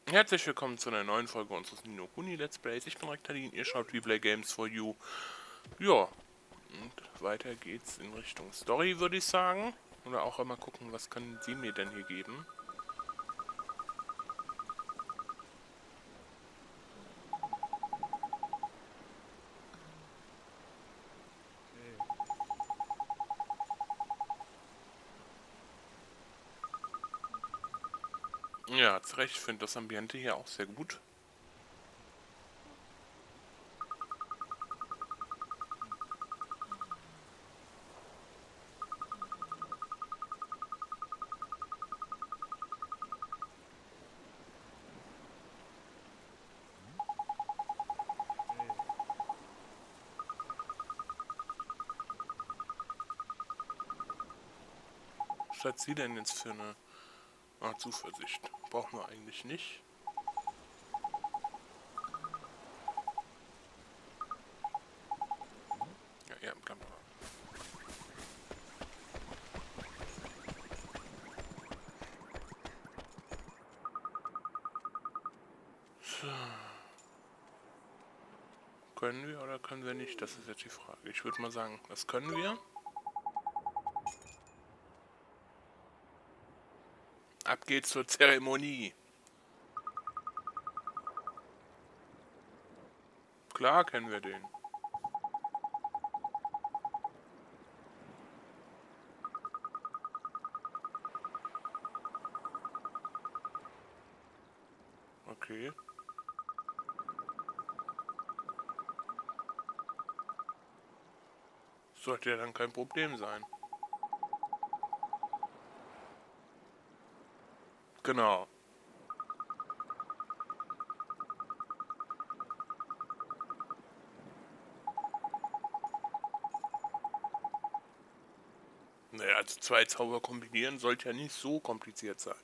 Herzlich willkommen zu einer neuen Folge unseres Ni no Kuni Let's Plays. Ich bin Rektalin, ihr schaut Replay Games for You. Ja, und weiter geht's in Richtung Story, würde ich sagen. Oder auch einmal gucken, was können sie mir denn hier geben. Ja, hat's recht, ich finde das Ambiente hier auch sehr gut. Was hat sie denn jetzt für eine Zuversicht? Brauchen wir eigentlich nicht. Ja, ja, bla bla. So. Können wir oder können wir nicht? Das ist jetzt die Frage. Ich würde mal sagen, das können wir. Ab geht's zur Zeremonie. Klar kennen wir den. Okay. Sollte ja dann kein Problem sein. Genau. Naja, also zwei Zauber kombinieren sollte ja nicht so kompliziert sein.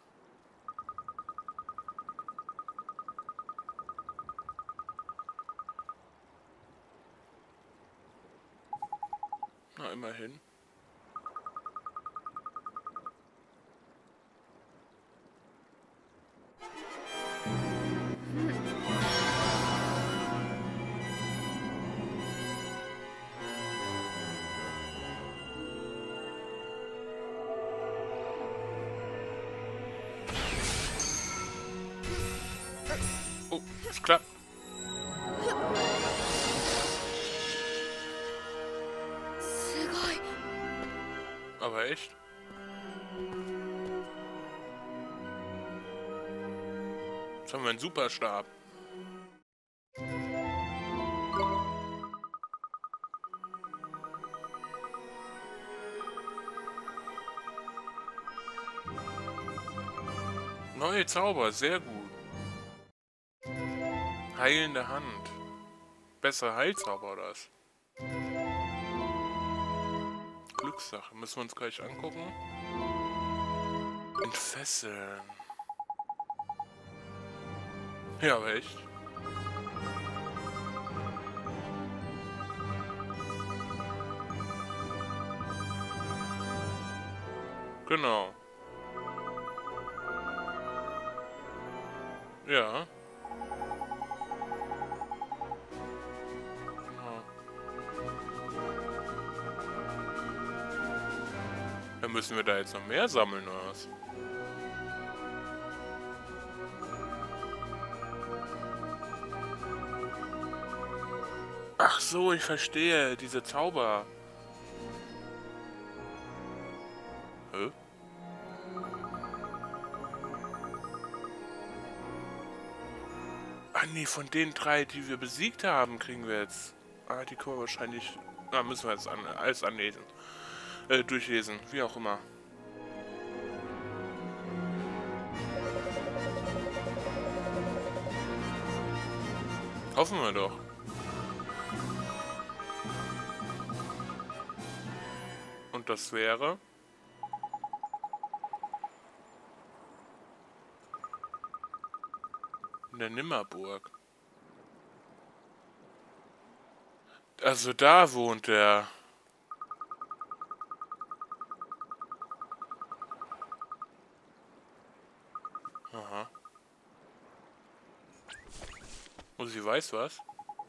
Na, immerhin. Oh, es klappt. Aber echt? Jetzt haben wir einen Superstab. Neue Zauber, sehr gut. Heilende Hand. Besser Heilzauber das. Glückssache, müssen wir uns gleich angucken. Entfesseln. Ja, aber echt. Genau. Ja. Genau. Dann müssen wir da jetzt noch mehr sammeln, oder was? Ach so, ich verstehe. Diese Zauber. Hä? Ah nee, von den drei, die wir besiegt haben, kriegen wir jetzt... Ah, die können wir wahrscheinlich... Ah, müssen wir jetzt alles anlesen. Durchlesen, wie auch immer. Hoffen wir doch. Und das wäre... in der Nimmerburg. Also da wohnt er. Aha. Und sie weiß was.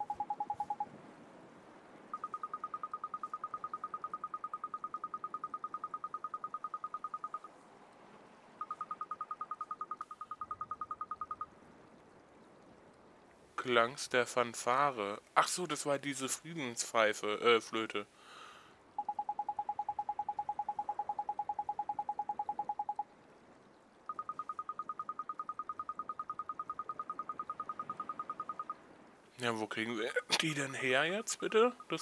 Klangs der Fanfare. Ach so, das war diese Friedenspfeife, Flöte. Ja, wo kriegen wir die denn her jetzt, bitte? Das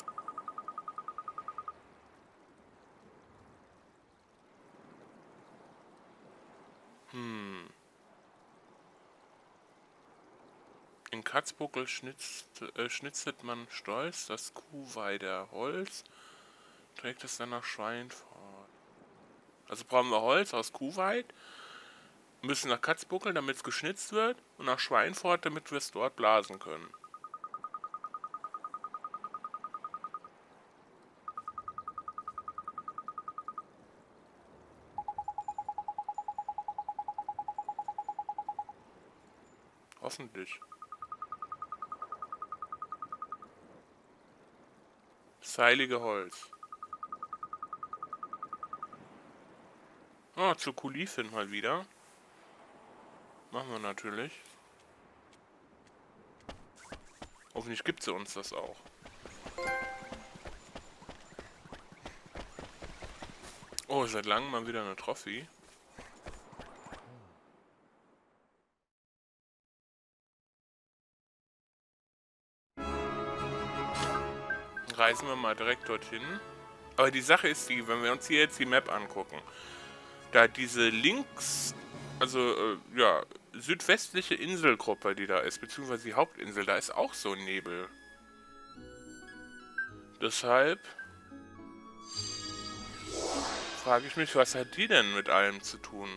In Katzbuckel schnitzelt man stolz das Kuhweider Holz, trägt es dann nach Schweinfurt. Also brauchen wir Holz aus Kuhweid, müssen nach Katzbuckel, damit es geschnitzt wird, und nach Schweinfurt, damit wir es dort blasen können. Hoffentlich. Das heilige Holz. Ah, zur Kulifin mal wieder. Machen wir natürlich. Hoffentlich gibt sie uns das auch. Oh, seit langem mal wieder eine Trophy. Reisen wir mal direkt dorthin. Aber die Sache ist die, wenn wir uns hier jetzt die Map angucken, da diese links, also ja, südwestliche Inselgruppe, die da ist, beziehungsweise die Hauptinsel, da ist auch so ein Nebel. Deshalb frage ich mich, was hat die denn mit allem zu tun?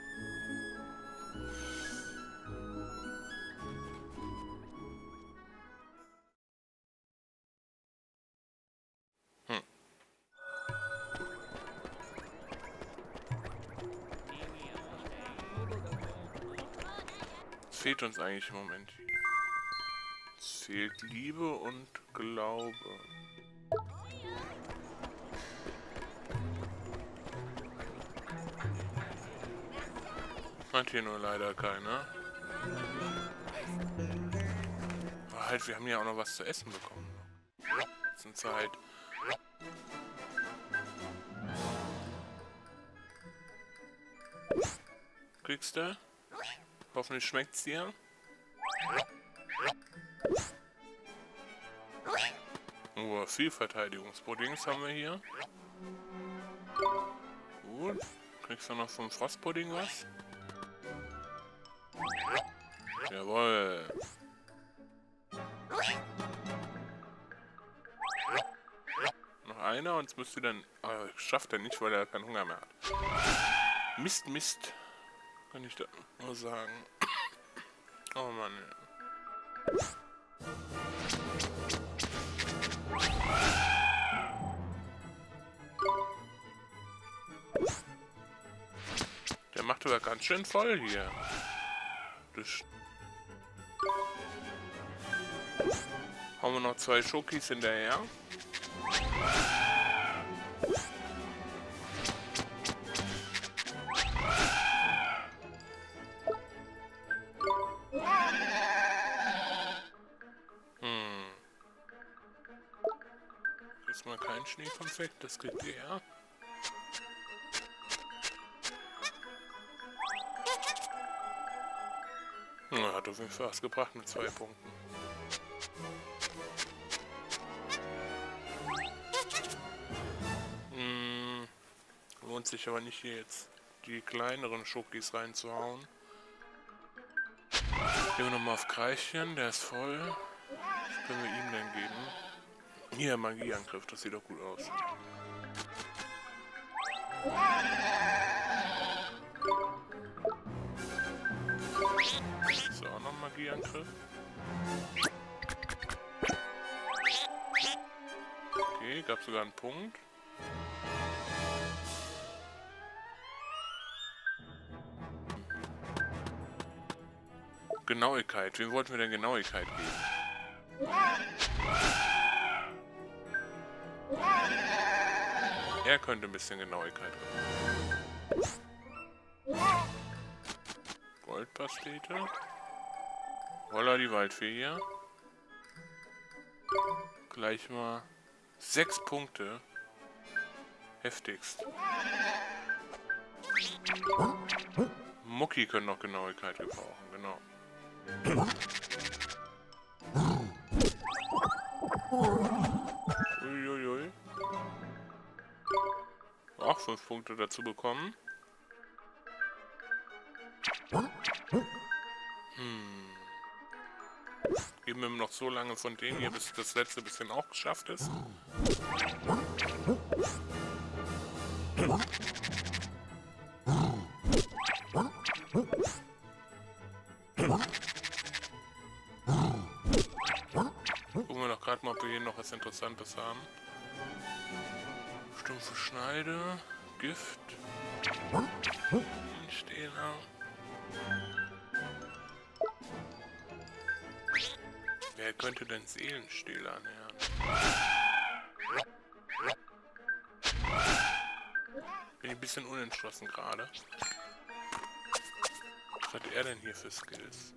Was fehlt uns eigentlich im Moment? Es fehlt Liebe und Glaube. Hat hier nur leider keiner. Aber halt, wir haben ja auch noch was zu essen bekommen. Jetzt Zeit. Kriegst du? Hoffentlich schmeckt's dir. Oh, viel Verteidigungspuddings haben wir hier. Gut. Kriegst du noch vom Frostpudding was? Jawohl. Noch einer und es müsste dann... Oh, schafft er nicht, weil er keinen Hunger mehr hat. Mist, Mist. Kann ich da nur sagen. Oh Mann. Der macht aber ganz schön voll hier. Das Hauen wir noch 2 Schokis hinterher. Jetzt mal kein Schneekonfekt, das kriegt ihr ja. Na, hat auf jeden Fall was gebracht mit 2 Punkten. Lohnt sich aber nicht, hier jetzt die kleineren Schokis reinzuhauen. Gehen wir nochmal auf Kreischen, der ist voll. Was können wir ihm denn geben? Hier, Magieangriff, das sieht doch gut aus. So, auch noch Magieangriff. Okay, gab sogar einen Punkt. Genauigkeit. Wem wollten wir denn Genauigkeit geben? Er könnte ein bisschen Genauigkeit geben. Goldpastete. Roller die Waldfee hier. Gleich mal 6 Punkte. Heftigst. Mucki können noch Genauigkeit gebrauchen, genau. Uiuiui. Auch 5 Punkte dazu bekommen. Geben wir ihm noch so lange von denen hier, bis das letzte bisschen auch geschafft ist. Gucken wir doch gerade mal, ob wir hier noch was Interessantes haben. Stumpfe Schneide, Gift, Stehler. Wer könnte denn Seelenstehler ernähren? Bin ein bisschen unentschlossen gerade. Was hat er denn hier für Skills?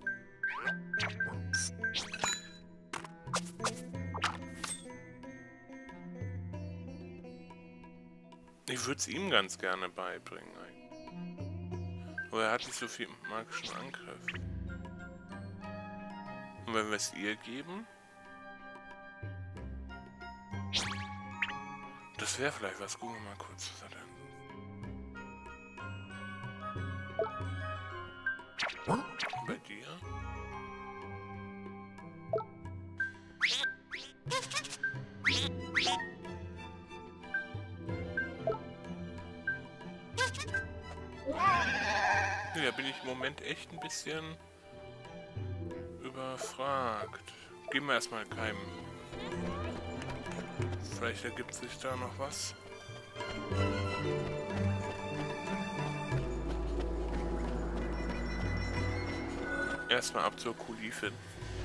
Ich würde es ihm ganz gerne beibringen eigentlich. Aber er hat nicht so viel magischen Angriff. Und wenn wir es ihr geben? Das wäre vielleicht was. Gucken wir mal kurz, was er denn. Bei dir? Ja, bin ich im Moment echt ein bisschen überfragt. Geben wir erstmal Keim. Vielleicht ergibt sich da noch was. Erstmal ab zur Kulifin.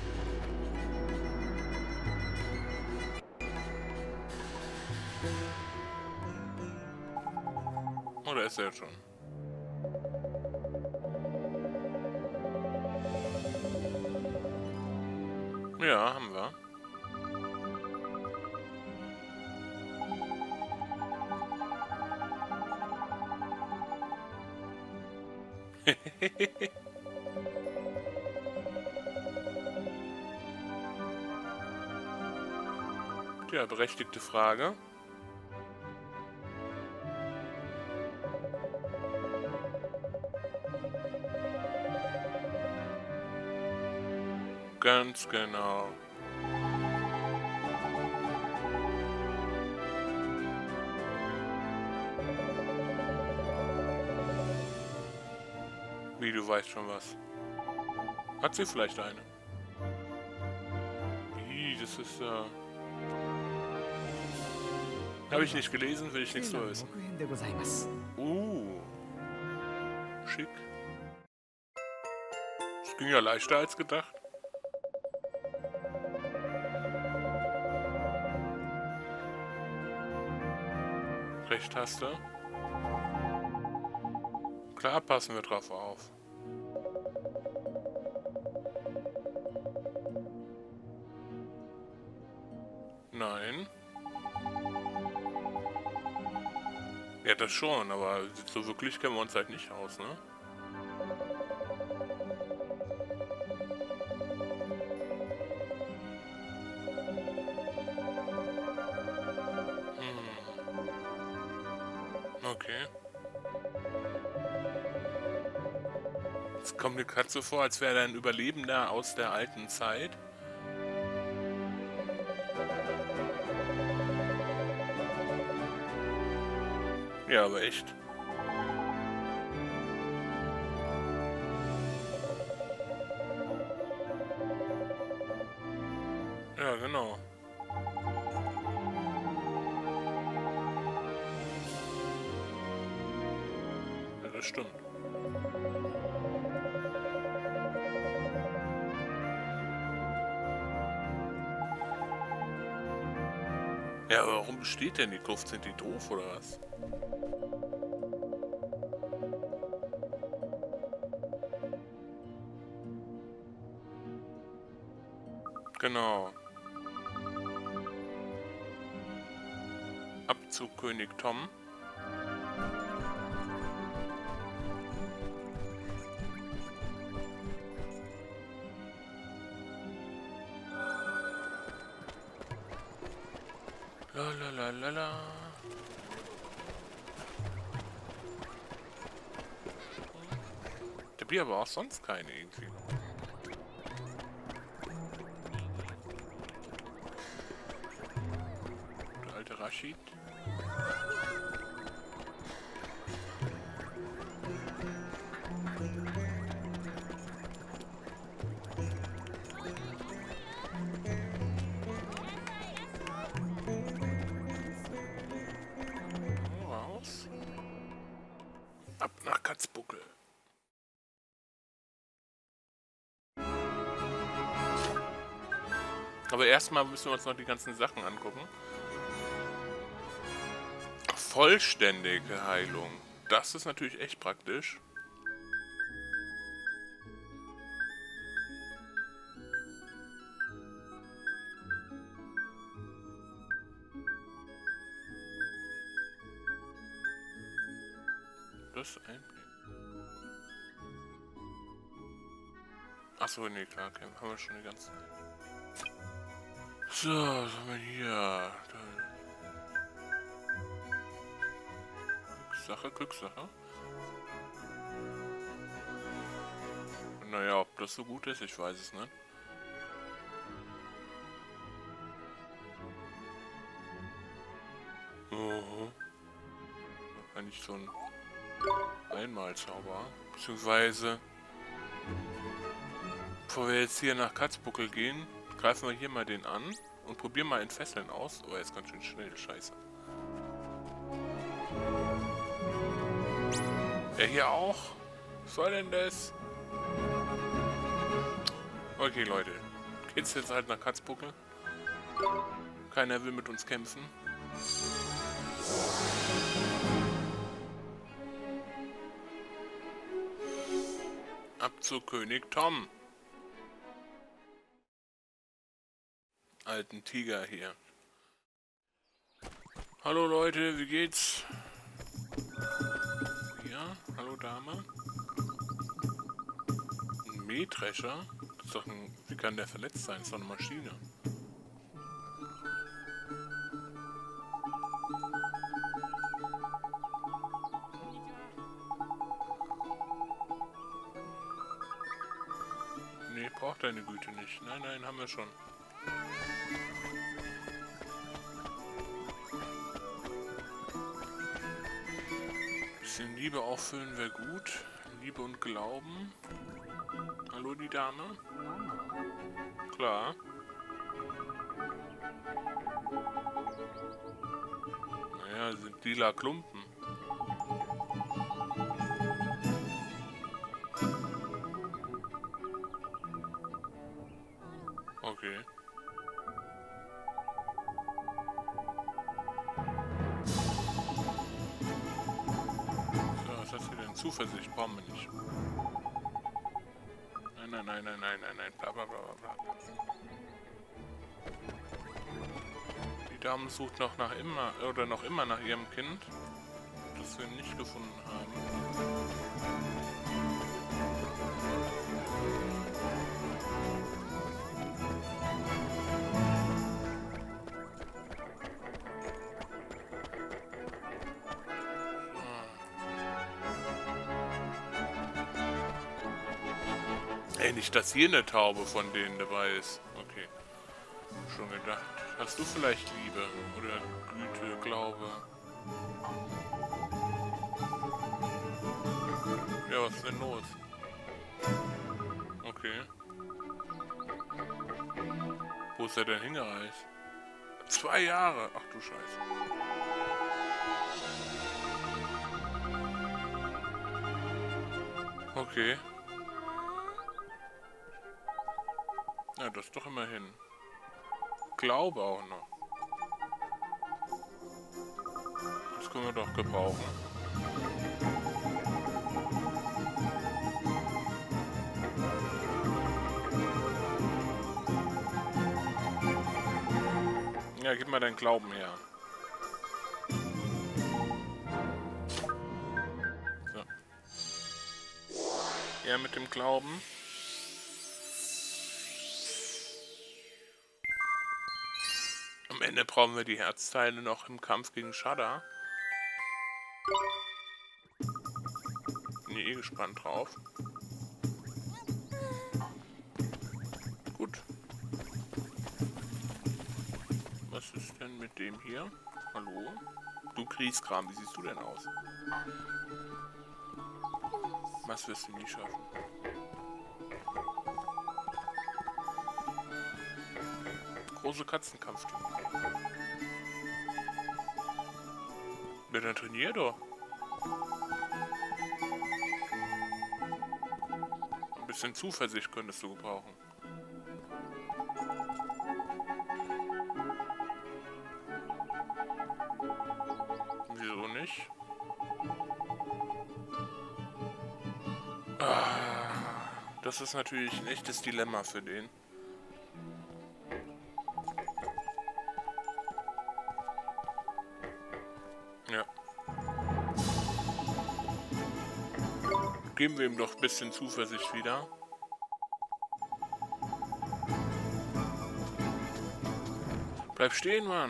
Oh, da ist er schon. Ja, haben wir. Tja, berechtigte Frage. Ganz genau. Wie, du weißt schon was. Hat sie vielleicht eine? Wie, das ist habe ich nicht gelesen, will ich nichts zu wissen. Schick. Das ging ja leichter als gedacht. Recht-Taste. Klar, passen wir drauf auf. Nein. Ja, das schon, aber so wirklich kennen wir uns halt nicht aus, ne? Okay. Es kommt mir gerade so vor, als wäre er ein Überlebender aus der alten Zeit. Ja, aber echt. Ja, genau. Ja, das stimmt. Ja, aber warum besteht denn die Kluft? Sind die doof oder was? Genau. Abzug König Tom. La la la la la. Da bin aber auch sonst keine irgendwie. Der alte Rashid. Raus. Ab nach Katzbuckel. Aber erstmal müssen wir uns noch die ganzen Sachen angucken. Vollständige Heilung. Das ist natürlich echt praktisch. Das ein. Achso, nee, klar, okay, haben wir schon die ganze Zeit. So, was haben wir hier? Glückssache, Glückssache. Naja, ob das so gut ist, ich weiß es nicht. Eigentlich so ein Einmalzauber. Beziehungsweise, bevor wir jetzt hier nach Katzbuckel gehen, greifen wir hier mal den an und probieren mal Entfesseln aus. Oh, er ist ganz schön schnell, scheiße. Er hier auch? Was soll denn das? Okay, Leute. Geht's jetzt halt nach Katzbuckel? Keiner will mit uns kämpfen. Ab zu König Tom. Alten Tiger hier. Hallo Leute, wie geht's? Ja, hallo Dame. Ein Mähdrescher? Das ist doch ein... Wie kann der verletzt sein? Das ist doch eine Maschine. Nee, braucht deine Güte nicht. Nein, nein, haben wir schon. Bisschen Liebe auffüllen wäre gut. Liebe und Glauben. Hallo, die Dame? Klar. Naja, sind lila Klumpen. Okay. So, was hast du denn? Zuversicht brauchen wir nicht. Nein, nein, nein, nein, nein, nein, nein, bla bla bla bla. Die Dame sucht noch nach immer, oder noch immer nach ihrem Kind, das wir nicht gefunden haben. Ey, nicht, dass hier eine Taube von denen dabei ist. Okay. Schon gedacht. Hast du vielleicht Liebe oder Güte, Glaube? Ja, was ist denn los? Okay. Wo ist er denn hingereist? 2 Jahre. Ach du Scheiße. Okay. Ja, das doch immerhin. Glaube auch noch. Das können wir doch gebrauchen. Ja, gib mal deinen Glauben her. So. Ja, mit dem Glauben. Am Ende brauchen wir die Herzteile noch im Kampf gegen Shada. Bin eh gespannt drauf. Gut. Was ist denn mit dem hier? Hallo? Du Grieskram, wie siehst du denn aus? Was wirst du nie schaffen? Große Katzenkampftyp. Ja, dann trainier doch. Ein bisschen Zuversicht könntest du gebrauchen. Wieso nicht? Das ist natürlich ein echtes Dilemma für den. Ja. Geben wir ihm doch ein bisschen Zuversicht wieder. Bleib stehen, Mann.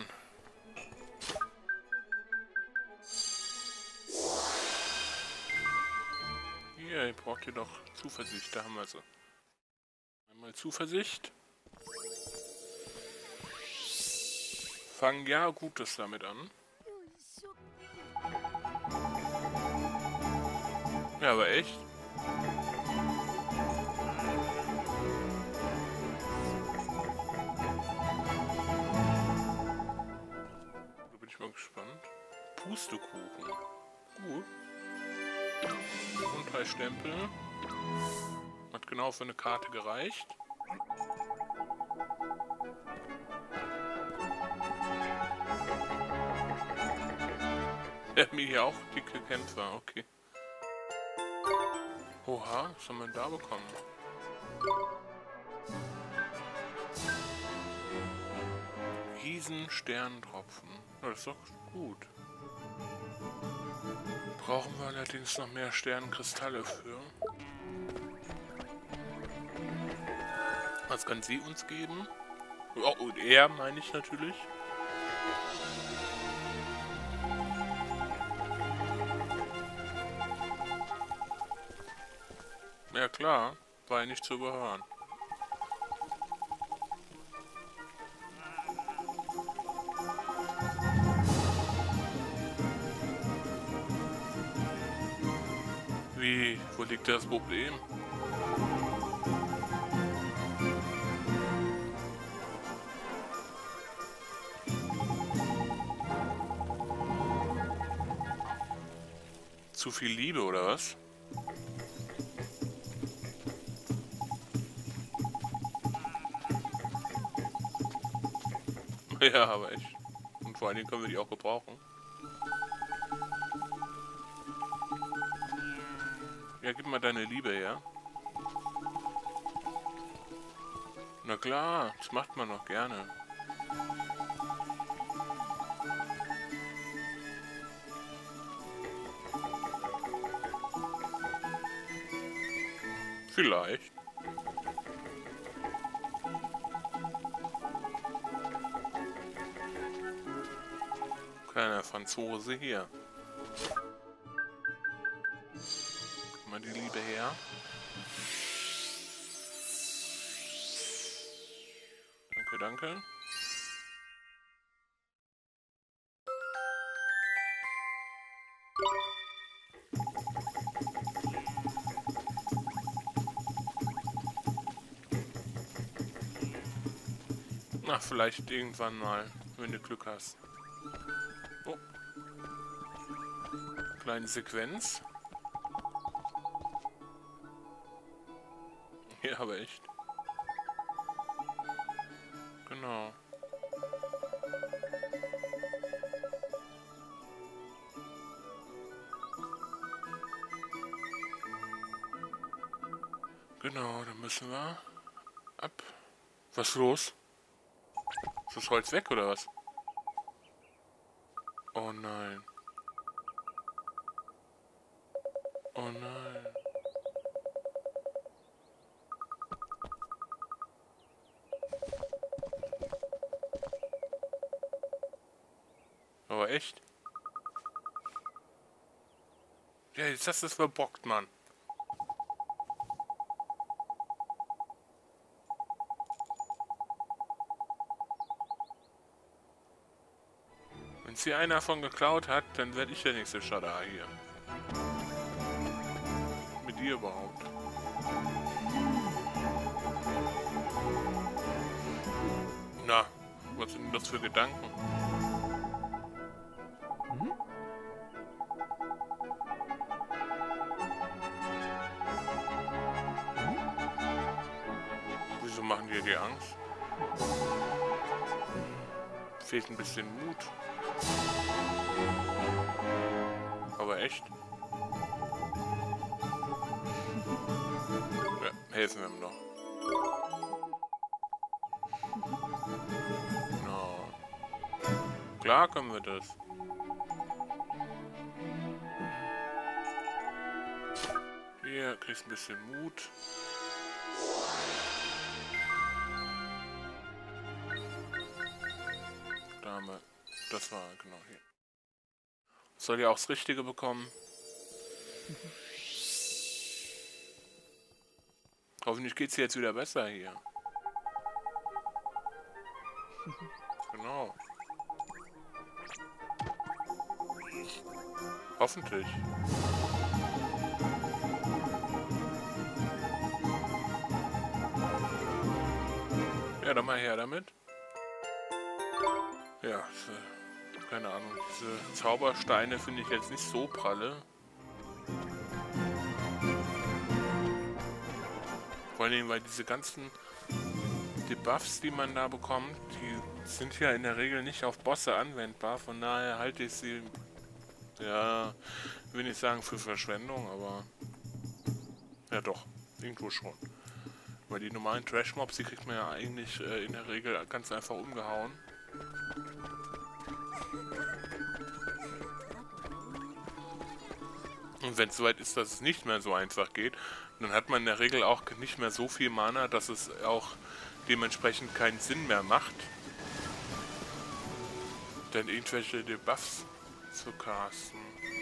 Hier, ihr braucht hier doch Zuversicht, da haben wir sie. Einmal Zuversicht. Fangen ja Gutes damit an. Ja, aber echt. Da bin ich mal gespannt. Pustekuchen. Gut. Und 3 Stempel. Hat genau für eine Karte gereicht. Mir hier auch dicke Kämpfer, okay. Oha, was haben wir denn da bekommen? Riesensterntropfen. Ja, das ist doch gut. Brauchen wir allerdings noch mehr Sternkristalle für. Was kann sie uns geben? Oh, und er meine ich natürlich. Ja klar, war ja nicht zu überhören. Wie? Wo liegt das Problem? Zu viel Liebe, oder was? Ja, aber echt. Und vor allen Dingen können wir die auch gebrauchen. Ja, gib mal deine Liebe her. Na klar, das macht man noch gerne. Vielleicht. Kleiner Franzose hier. Mal die Liebe her. Danke, danke. Ach, vielleicht irgendwann mal, wenn du Glück hast. Oh. Kleine Sequenz. Ja, aber echt. Genau. Genau, dann müssen wir ab. Was ist los? Ist das Holz weg oder was? Oh nein. Oh nein. Aber echt? Ja, jetzt hast du es verbockt, Mann. Wenn es hier einer davon geklaut hat, dann werde ich der nächste Shadar hier. Mit dir überhaupt. Na, was sind denn das für Gedanken? Wieso machen die dir Angst? Fehlt ein bisschen Mut. Aber echt? Ja, helfen wir ihm noch. No. Klar können wir das. Hier, kriegst ein bisschen Mut. Dame. Das war genau hier. Soll ja auch das Richtige bekommen. Hoffentlich geht's dir jetzt wieder besser hier. Genau. Hoffentlich. Ja, dann mal her damit. Ja, keine Ahnung. Diese Zaubersteine finde ich jetzt nicht so pralle. Vor allem, weil diese ganzen Debuffs, die man da bekommt, die sind ja in der Regel nicht auf Bosse anwendbar. Von daher halte ich sie, ja, will nicht sagen für Verschwendung, aber ja doch, irgendwo schon. Weil die normalen Trash-Mobs, die kriegt man ja eigentlich in der Regel ganz einfach umgehauen. Und wenn es soweit ist, dass es nicht mehr so einfach geht, dann hat man in der Regel auch nicht mehr so viel Mana, dass es auch dementsprechend keinen Sinn mehr macht, dann irgendwelche Debuffs zu casten.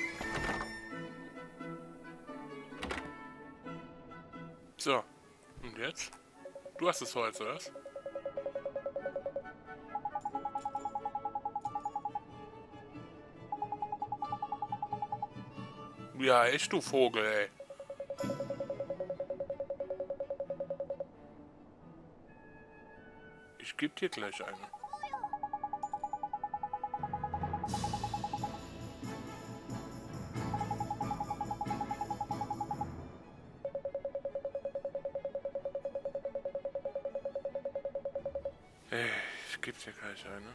So, und jetzt? Du hast das Holz, oder was? Ja, echt, du Vogel, ey. Ich geb dir gleich eine. Ey, ich geb dir gleich eine.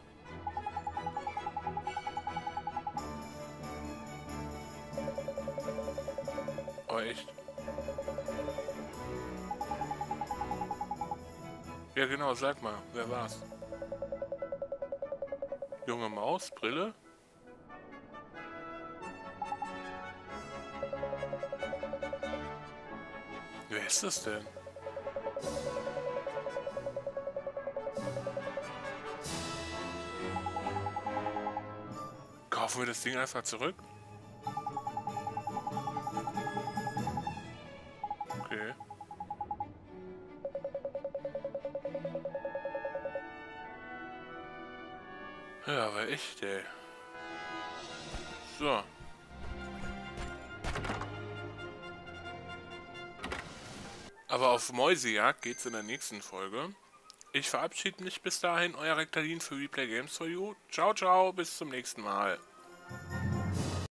Oh, echt? Ja, genau, sag mal, wer war's? Junge Maus, Brille? Wer ist das denn? Kaufen wir das Ding einfach zurück? Okay. Ja, aber echt, ey. So. Aber auf Mäusejagd geht's in der nächsten Folge. Ich verabschiede mich bis dahin, euer Rektalin für Replay Games for You. Ciao, ciao, bis zum nächsten Mal.